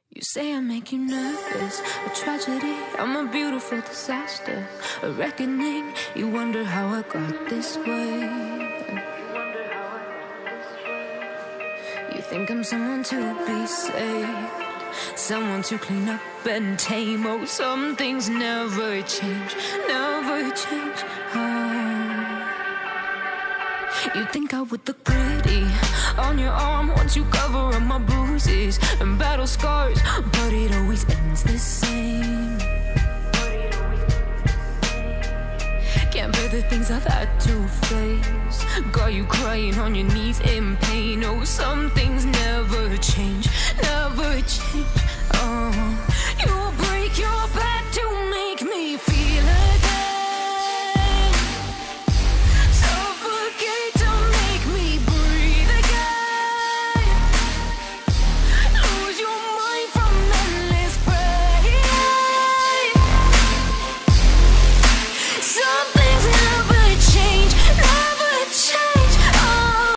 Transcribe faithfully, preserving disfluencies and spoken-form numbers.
You say I make you nervous, a tragedy, I'm a beautiful disaster, a reckoning. You wonder how I got this way. You think I'm someone to be saved, someone to clean up and tame. Oh, some things never change, never change. Oh. You think I would look pretty on your arm once you cover up my bruises and battle scars, but it always ends the same. Can't bear the things I've had to face, got you crying on your knees in pain. Oh, some things never change, never change.